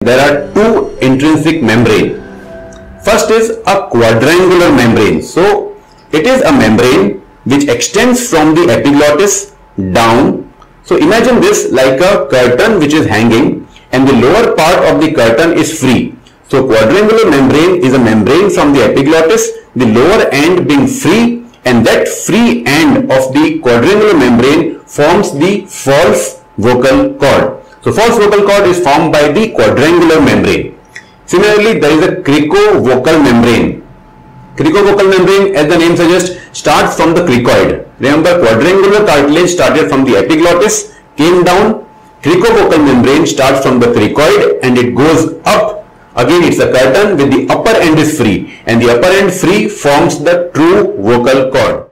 There are two intrinsic membrane. First is a quadrangular membrane. So it is a membrane which extends from the epiglottis down. So imagine this like a curtain which is hanging and the lower part of the curtain is free. So quadrangular membrane is a membrane from the epiglottis, the lower end being free, and that free end of the quadrangular membrane forms the false vocal cord. So false vocal cord is formed by the quadrangular membrane. Similarly, there is a cricovocal membrane. Cricovocal membrane, as the name suggests, starts from the cricoid. Remember, quadrangular cartilage started from the epiglottis, came down. Cricovocal membrane starts from the cricoid and it goes up. Again, it's a curtain with the upper end is free, and the upper end free forms the true vocal cord.